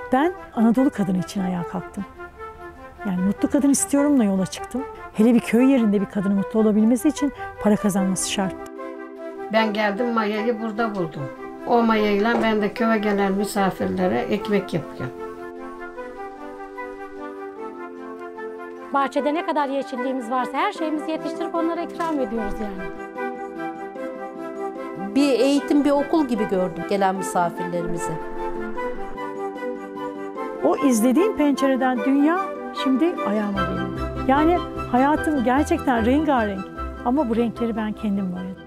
Ben Anadolu kadını için ayağa kalktım. Yani mutlu kadın istiyorumla yola çıktım. Hele bir köy yerinde bir kadının mutlu olabilmesi için para kazanması şart. Ben geldim, mayayı burada buldum. O mayayla ben de köye gelen misafirlere ekmek yapıyorum. Bahçede ne kadar yeşilliğimiz varsa her şeyimizi yetiştirip onlara ikram ediyoruz yani. Bir eğitim, bir okul gibi gördüm gelen misafirlerimizi. O izlediğim pencereden dünya şimdi ayağıma geliyor. Yani hayatım gerçekten rengarenk ama bu renkleri ben kendim boyadım.